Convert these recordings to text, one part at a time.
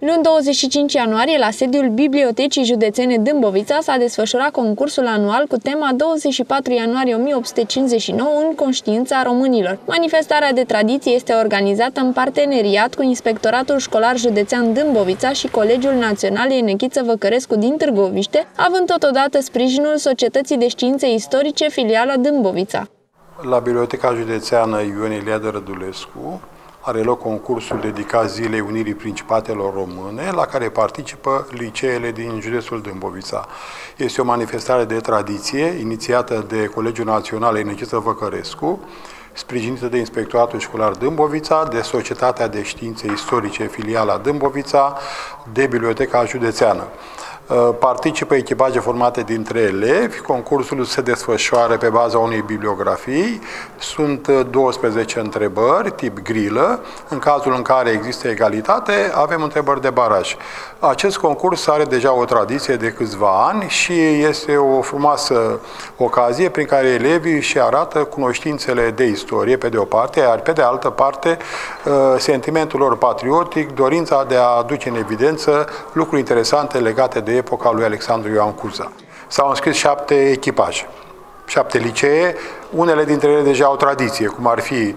Luni 25 ianuarie, la sediul Bibliotecii Județene Dâmbovița, s-a desfășurat concursul anual cu tema 24 ianuarie 1859 în conștiința românilor. Manifestarea de tradiție este organizată în parteneriat cu Inspectoratul Școlar Județean Dâmbovița și Colegiul Național Enechiță Văcărescu din Târgoviște, având totodată sprijinul Societății de Științe Istorice, filiala Dâmbovița. La Biblioteca Județeană Ion Eliade Rădulescu are loc concursul dedicat Zilei Unirii Principatelor Române, la care participă liceele din județul Dâmbovița. Este o manifestare de tradiție inițiată de Colegiul Național Enechiță Văcărescu, sprijinită de Inspectoratul Școlar Dâmbovița, de Societatea de Științe Istorice, filiala Dâmbovița, de Biblioteca Județeană. Participă echipaje formate dintre elevi, concursul se desfășoară pe baza unei bibliografii, sunt 12 întrebări, tip grilă, în cazul în care există egalitate, avem întrebări de baraj. Acest concurs are deja o tradiție de câțiva ani și este o frumoasă ocazie prin care elevii își arată cunoștințele de istorie, pe de o parte, iar pe de altă parte, sentimentul lor patriotic, dorința de a aduce în evidență lucruri interesante legate de epoca lui Alexandru Ioan Cuza. S-au înscris 7 echipaje, 7 licee, unele dintre ele deja au tradiție, cum ar fi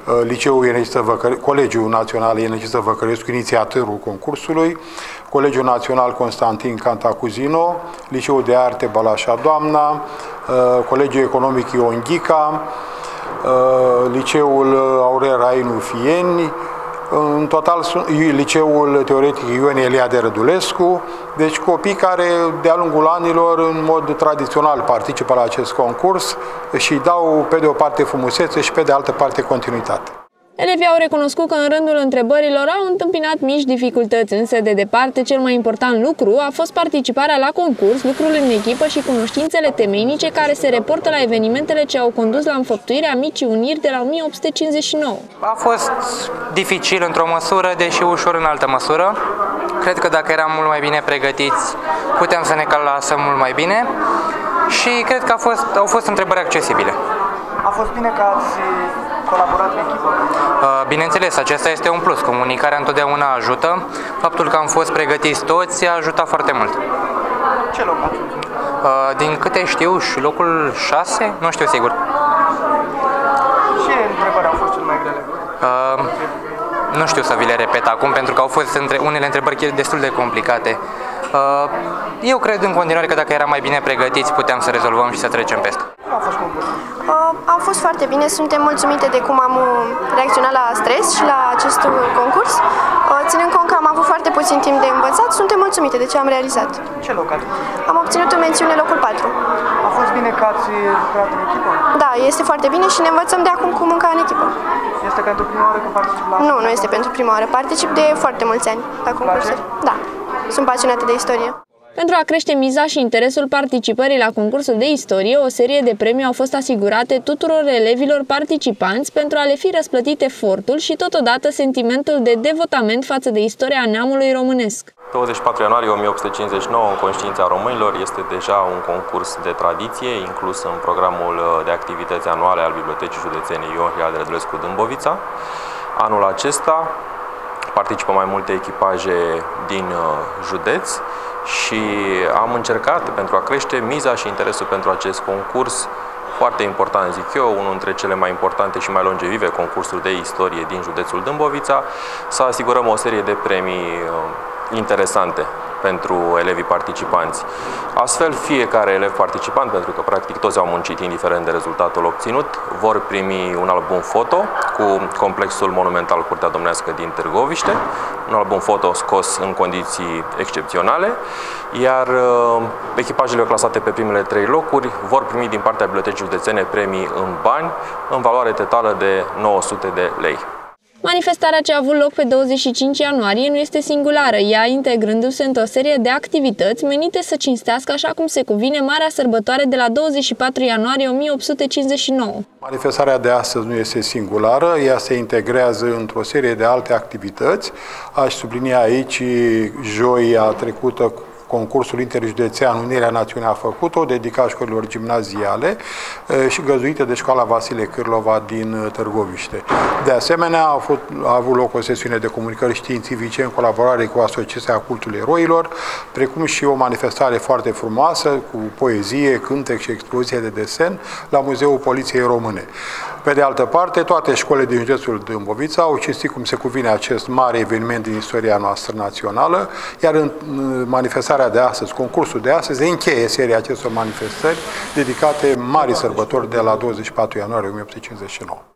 Colegiul Național Enechiță Văcărescu, inițiatorul concursului, Colegiul Național Constantin Cantacuzino, Liceul de Arte Balașa Doamna, Colegiul Economic Ion Ghica, Liceul Aurel Rainu Fieni, în total Liceul Teoretic Ion Eliade Rădulescu, deci copii care de-a lungul anilor în mod tradițional participă la acest concurs și dau pe de o parte frumusețe și pe de altă parte continuitate. Elevii au recunoscut că în rândul întrebărilor au întâmpinat mici dificultăți, însă de departe cel mai important lucru a fost participarea la concurs, lucrul în echipă și cunoștințele temeinice care se reportă la evenimentele ce au condus la înfăptuirea Micii Uniri de la 1859. A fost dificil într-o măsură, deși ușor în altă măsură. Cred că dacă eram mult mai bine pregătiți, puteam să ne clasăm mult mai bine și cred că au fost întrebări accesibile. A fost bine că ați colaborat în echipă? Bineînțeles, acesta este un plus. Comunicarea întotdeauna ajută. Faptul că am fost pregătiți toți a ajutat foarte mult. Ce loc ați? Din câte știu, și locul 6? Nu știu sigur. Ce întrebări au fost cel mai grele? Nu știu să vi le repet acum, pentru că au fost unele întrebări destul de complicate. Eu cred în continuare că dacă eram mai bine pregătiți, puteam să rezolvăm și să trecem peste. Cum a fost concursul? Am fost foarte bine, suntem mulțumite de cum am reacționat la stres și la acest concurs. Ținând cont că am avut foarte puțin timp de învățat, suntem mulțumite de ce am realizat. Ce loc ați? Am obținut în mențiune locul 4. A fost bine că ați lucrat în echipă? Da, este foarte bine și ne învățăm de acum cum munca în echipă. Este pentru prima oară că particip la... Nu este pentru prima oară. Particip de foarte mulți ani la concursuri. Da, sunt pasionată de istorie. Pentru a crește miza și interesul participării la concursul de istorie, o serie de premii au fost asigurate tuturor elevilor participanți pentru a le fi răsplătit efortul și totodată sentimentul de devotament față de istoria neamului românesc. 24 ianuarie 1859 în conștiința românilor este deja un concurs de tradiție inclus în programul de activități anuale al Bibliotecii Județene Ion Eliade Rădulescu Dâmbovița. Anul acesta participă mai multe echipaje din județ și am încercat, pentru a crește miza și interesul pentru acest concurs, foarte important, zic eu, unul dintre cele mai importante și mai longevive concursuri de istorie din județul Dâmbovița, să asigurăm o serie de premii interesante pentru elevii participanți. Astfel, fiecare elev participant, pentru că practic toți au muncit indiferent de rezultatul obținut, vor primi un album foto cu complexul monumental Curtea Domnească din Târgoviște, un album foto scos în condiții excepționale, iar echipajele clasate pe primele 3 locuri vor primi din partea Bibliotecii Județene premii în bani, în valoare totală de 900 de lei. Manifestarea ce a avut loc pe 25 ianuarie nu este singulară, ea integrându-se într-o serie de activități menite să cinstească așa cum se cuvine marea sărbătoare de la 24 ianuarie 1859. Manifestarea de astăzi nu este singulară, ea se integrează într-o serie de alte activități. Aș sublinia aici joia trecută concursul interjudețean Unirea Națiunii a făcut-o, dedicat școlilor gimnaziale și găzuite de școala Vasile Cârlova din Târgoviște. De asemenea, a avut loc o sesiune de comunicări științifice în colaborare cu Asociația Cultului Eroilor, precum și o manifestare foarte frumoasă cu poezie, cântec și expoziție de desen la Muzeul Poliției Române. Pe de altă parte, toate școlile din județul Dâmbovița au cinstit cum se cuvine acest mare eveniment din istoria noastră națională, iar în manifestarea de astăzi, concursul de astăzi, încheie seria acestor manifestări dedicate marii sărbători de la 24 ianuarie 1859.